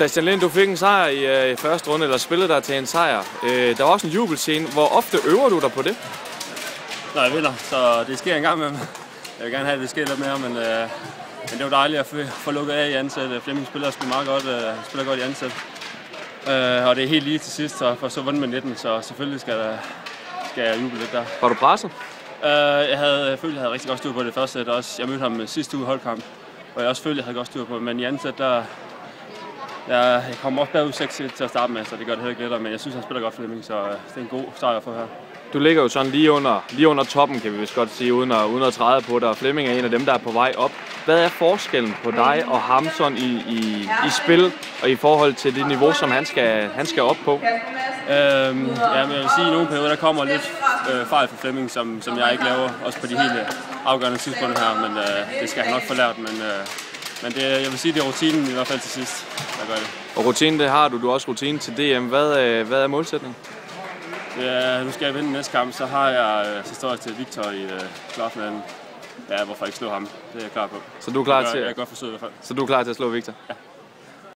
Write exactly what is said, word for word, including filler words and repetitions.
Christian Lind, du fik en sejr i øh, første runde, eller spillede dig til en sejr. Øh, der var også en jubelscene. Hvor ofte øver du dig på det? Når jeg vinder, så det sker en gang med mig. Jeg vil gerne have, at det sker lidt mere, men, øh, men det var dejligt at få lukket af i ansæt. Flemming spiller sgu meget godt, øh, spiller godt i ansæt. Øh, og det er helt lige til sidst, så for så vundet med nitten, så selvfølgelig skal, der, skal jeg juble lidt der. Var du presset? Øh, jeg, havde, jeg følte, jeg havde rigtig godt styr på det første sæt også. Jeg mødte ham sidste uge i holdkamp, og jeg også følte, jeg havde godt styr på det. Men i andet sæt, der jeg, jeg kom også bagud seks til at starte med, så det gør det heller ikke lettere. Men jeg synes, han spiller godt Flemming, så det er en god sejr for her. Du ligger jo sådan lige under, lige under toppen, kan vi vist godt sige, uden at, uden at træde på dig. Og Flemming er en af dem, der er på vej op. Hvad er forskellen på dig og ham sådan i, i, i spil og i forhold til det niveau, som han skal, han skal op på? Øhm, ja, men jeg vil sige, at i nogle perioder der kommer lidt øh, fejl for Flemming, som, som jeg ikke laver, også på de helt afgørende tidspunkter her, men øh, det skal han nok få lært. Men, øh, men det, jeg vil sige, det er rutinen i hvert fald til sidst, der gør det. Og rutinen, det har du. Du har også rutinen til D M. Hvad, øh, hvad er målsætningen? Ja, nu skal jeg vinde næste kamp, så har jeg, så står jeg til Victor i øh, kvartfinalen. Ja, hvorfor ikke slå ham? Det er jeg klar på. Så du er klar jeg gør, til? Jeg er godt forsøgt i hvert fald. Så du er klar til at slå Victor? Ja.